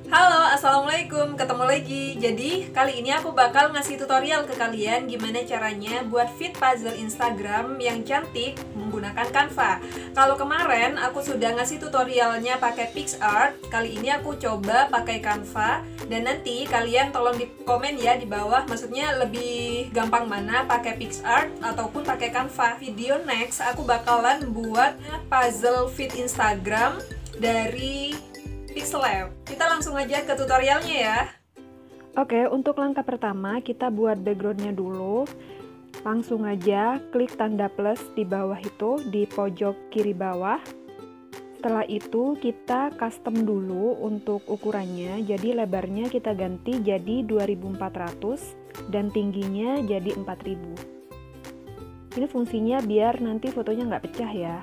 Halo, assalamualaikum, ketemu lagi. Jadi kali ini aku bakal ngasih tutorial ke kalian gimana caranya buat feed puzzle Instagram yang cantik menggunakan Canva. Kalau kemarin aku sudah ngasih tutorialnya pakai PicsArt, kali ini aku coba pakai Canva. Dan nanti kalian tolong di komen ya di bawah, maksudnya lebih gampang mana pakai PicsArt ataupun pakai Canva. Video next aku bakalan buat puzzle feed Instagram dari Pixellab. Kita langsung aja ke tutorialnya ya. Oke, untuk langkah pertama kita buat backgroundnya dulu. Langsung aja klik tanda plus di bawah itu, di pojok kiri bawah. Setelah itu kita custom dulu untuk ukurannya. Jadi lebarnya kita ganti jadi 2400 dan tingginya jadi 4000. Ini fungsinya biar nanti fotonya nggak pecah ya.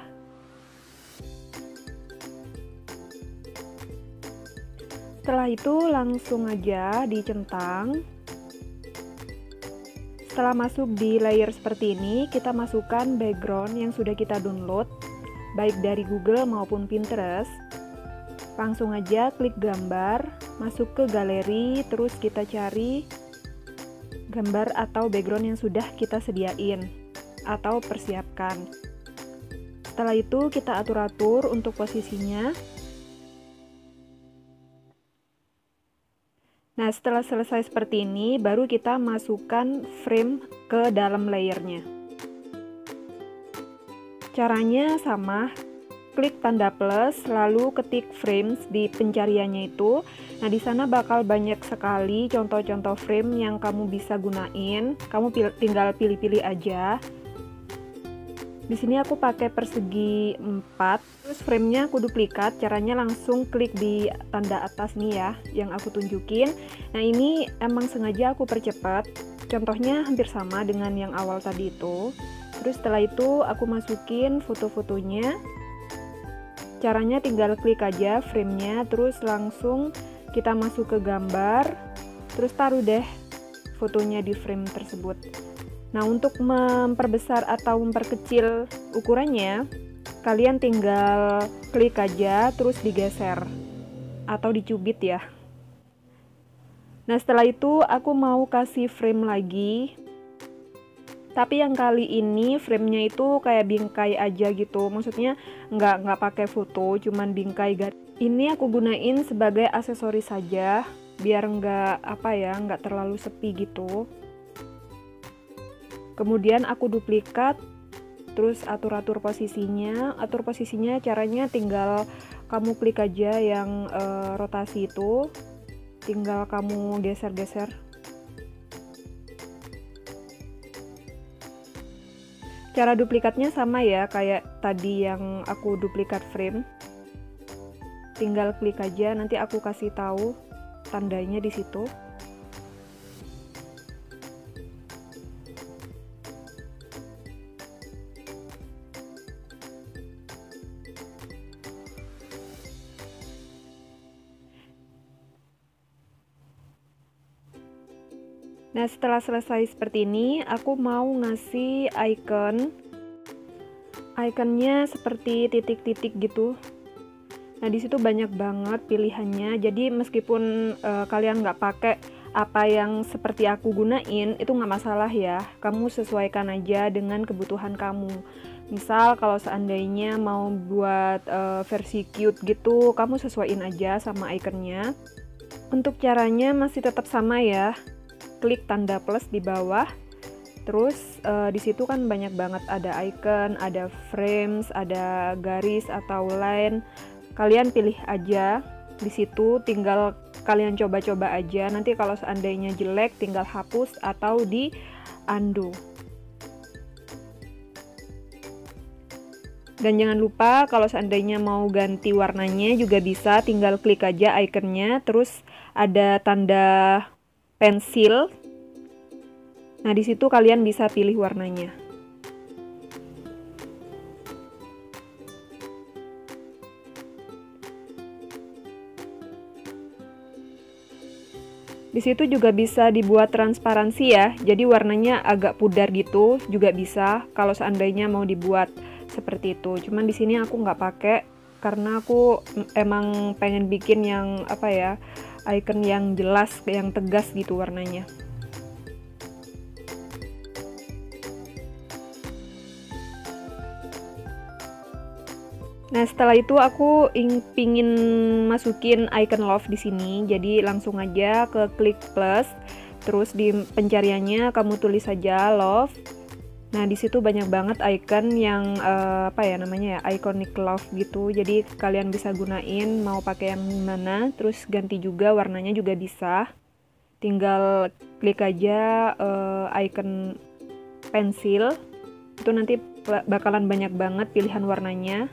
Setelah itu langsung aja dicentang. Setelah masuk di layer seperti ini, kita masukkan background yang sudah kita download, baik dari Google maupun Pinterest. Langsung aja klik gambar, masuk ke galeri, terus kita cari gambar atau background yang sudah kita sediain atau persiapkan. Setelah itu kita atur-atur untuk posisinya. Nah, setelah selesai seperti ini, baru kita masukkan frame ke dalam layernya. Caranya sama, klik tanda plus, lalu ketik frames di pencariannya itu. Nah, di sana bakal banyak sekali contoh-contoh frame yang kamu bisa gunain. Kamu tinggal pilih-pilih aja. Di sini aku pakai persegi 4, terus framenya aku duplikat. Caranya langsung klik di tanda atas nih ya, yang aku tunjukin. Nah, ini emang sengaja aku percepat. Contohnya hampir sama dengan yang awal tadi itu. Terus setelah itu aku masukin foto-fotonya. Caranya tinggal klik aja framenya, terus langsung kita masuk ke gambar, terus taruh deh fotonya di frame tersebut. Nah, untuk memperbesar atau memperkecil ukurannya, kalian tinggal klik aja terus digeser atau dicubit ya. Nah, setelah itu aku mau kasih frame lagi. Tapi yang kali ini framenya itu kayak bingkai aja gitu. Maksudnya nggak pakai foto, cuman bingkai. Ini aku gunain sebagai aksesoris saja biar nggak terlalu sepi gitu. Kemudian aku duplikat, terus atur posisinya. Atur posisinya caranya tinggal kamu klik aja yang rotasi itu, tinggal kamu geser-geser. Cara duplikatnya sama ya, kayak tadi yang aku duplikat frame. Tinggal klik aja, nanti aku kasih tahu tandanya di situ. Nah, setelah selesai seperti ini, aku mau ngasih icon. Iconnya seperti titik-titik gitu. Nah, di situ banyak banget pilihannya. Jadi meskipun kalian nggak pakai apa yang seperti aku gunain, itu nggak masalah ya. Kamu sesuaikan aja dengan kebutuhan kamu. Misal kalau seandainya mau buat versi cute gitu, kamu sesuaiin aja sama iconnya. Untuk caranya masih tetap sama ya. Klik tanda plus di bawah, terus di situ kan banyak banget, ada icon, ada frames, ada garis atau line. Kalian pilih aja di situ, tinggal kalian coba-coba aja. Nanti kalau seandainya jelek, tinggal hapus atau di undo. Dan jangan lupa kalau seandainya mau ganti warnanya juga bisa, tinggal klik aja iconnya, terus ada tanda pensil. Nah, di situ kalian bisa pilih warnanya. Di situ juga bisa dibuat transparansi ya. Jadi warnanya agak pudar gitu juga bisa kalau seandainya mau dibuat seperti itu. Cuman di sini aku nggak pakai karena aku emang pengen bikin yang icon yang jelas, yang tegas gitu warnanya. Nah, setelah itu aku pingin masukin icon love di sini. Jadi langsung aja ke klik plus, terus di pencariannya kamu tulis saja love. Nah, di situ banyak banget icon yang iconic love gitu. Jadi kalian bisa gunain mau pakai yang mana, terus ganti juga warnanya juga bisa. Tinggal klik aja icon pensil. Itu nanti bakalan banyak banget pilihan warnanya.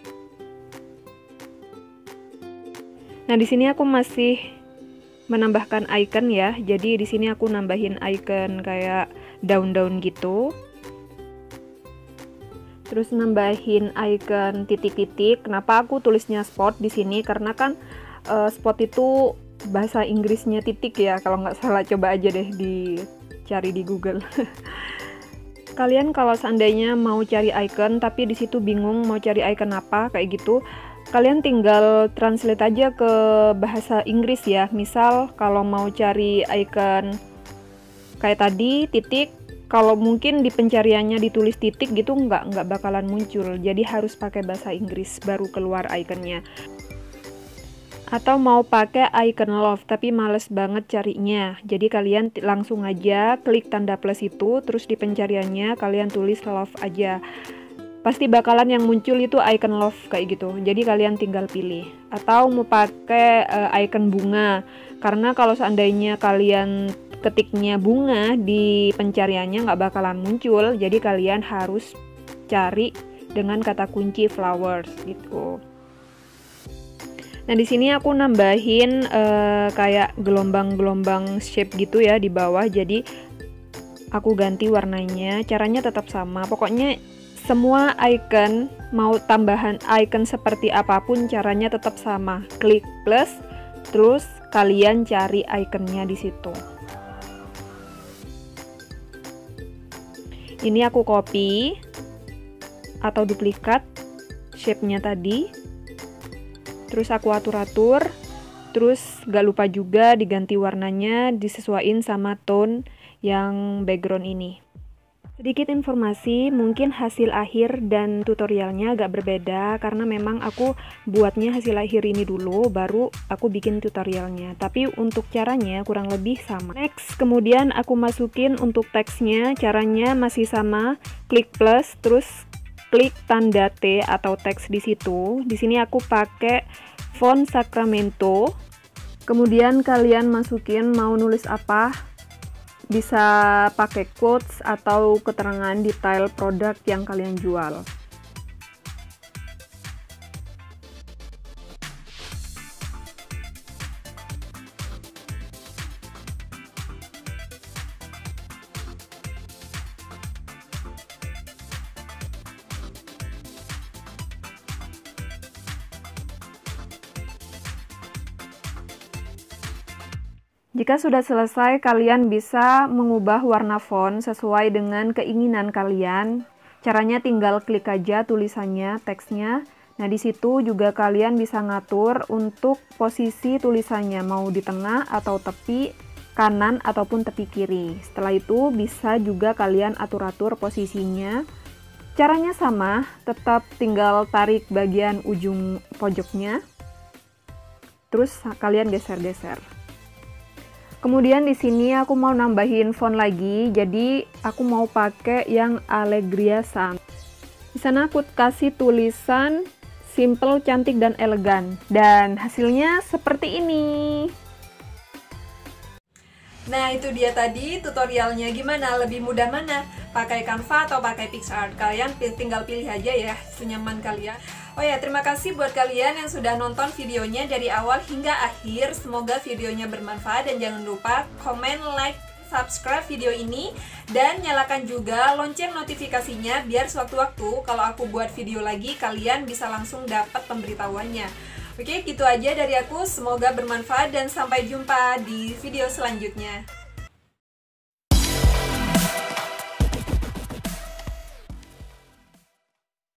Nah, di sini aku masih menambahkan icon ya. Jadi di sini aku nambahin icon kayak daun-daun gitu. Terus nambahin icon titik-titik. Kenapa aku tulisnya spot di sini? Karena kan spot itu bahasa Inggrisnya titik ya. Kalau nggak salah, coba aja deh dicari di Google. Kalian kalau seandainya mau cari icon tapi di situ bingung mau cari icon apa kayak gitu, kalian tinggal translate aja ke bahasa Inggris ya. Misal kalau mau cari icon kayak tadi titik, kalau mungkin di pencariannya ditulis titik gitu nggak bakalan muncul. Jadi harus pakai bahasa Inggris baru keluar iconnya. Atau mau pakai icon love tapi males banget carinya. Jadi kalian langsung aja klik tanda plus itu, terus di pencariannya kalian tulis love aja. Pasti bakalan yang muncul itu icon love kayak gitu. Jadi kalian tinggal pilih. Atau mau pakai icon bunga. Karena kalau seandainya kalian ketiknya bunga di pencariannya nggak bakalan muncul. Jadi kalian harus cari dengan kata kunci flowers gitu. Nah, di sini aku nambahin kayak gelombang-gelombang shape gitu ya di bawah. Jadi aku ganti warnanya. Caranya tetap sama. Pokoknya semua icon, mau tambahan icon seperti apapun caranya tetap sama. Klik plus, terus kalian cari iconnya di situ. Ini aku copy atau duplikat shape-nya tadi. Terus aku atur-atur. Terus gak lupa juga diganti warnanya, disesuaiin sama tone yang background ini. Sedikit informasi, mungkin hasil akhir dan tutorialnya agak berbeda karena memang aku buatnya hasil akhir ini dulu, baru aku bikin tutorialnya. Tapi untuk caranya kurang lebih sama. Next, kemudian aku masukin untuk teksnya, caranya masih sama, klik plus, terus klik tanda T atau teks di situ. Di sini aku pakai font Sacramento. Kemudian kalian masukin mau nulis apa. Bisa pakai quotes atau keterangan detail produk yang kalian jual. Jika sudah selesai, kalian bisa mengubah warna font sesuai dengan keinginan kalian. Caranya tinggal klik aja tulisannya, teksnya. Nah, di situ juga kalian bisa ngatur untuk posisi tulisannya, mau di tengah atau tepi kanan ataupun tepi kiri. Setelah itu bisa juga kalian atur-atur posisinya. Caranya sama, tetap tinggal tarik bagian ujung pojoknya. Terus kalian geser-geser. Kemudian di sini aku mau nambahin font lagi, jadi aku mau pakai yang Allegria Sans. Di sana aku kasih tulisan simple, cantik, dan elegan. Dan hasilnya seperti ini. Nah, itu dia tadi tutorialnya. Gimana? Lebih mudah mana? Pakai Canva atau pakai PicsArt? Kalian tinggal pilih aja ya, senyaman kalian. Oh ya, terima kasih buat kalian yang sudah nonton videonya dari awal hingga akhir. Semoga videonya bermanfaat dan jangan lupa komen, like, subscribe video ini dan nyalakan juga lonceng notifikasinya biar sewaktu-waktu kalau aku buat video lagi kalian bisa langsung dapat pemberitahuannya. Oke, gitu aja dari aku. Semoga bermanfaat dan sampai jumpa di video selanjutnya.